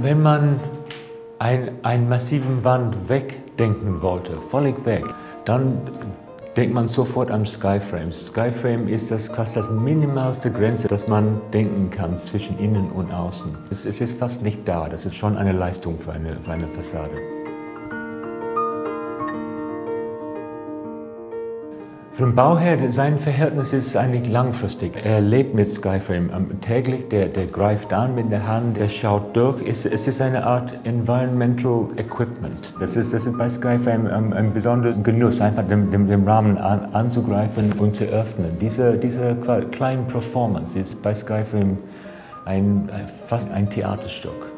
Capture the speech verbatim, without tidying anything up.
wenn man ein, einen massiven Wand wegdenken wollte, völlig weg, dann denkt man sofort an Skyframe. Skyframe ist das, fast das minimalste Grenze, das man denken kann zwischen innen und außen. Es, es ist fast nicht da, das ist schon eine Leistung für eine, für eine Fassade. Für den Bauherr, sein Verhältnis ist eigentlich langfristig. Er lebt mit Skyframe täglich, der, der greift an mit der Hand, der schaut durch. Es, es ist eine Art Environmental Equipment. Das ist, das ist bei Skyframe ein, ein besonderer Genuss, einfach den, den, den Rahmen an, anzugreifen und zu öffnen. Diese, diese kleine Performance ist bei Skyframe ein, fast ein Theaterstück.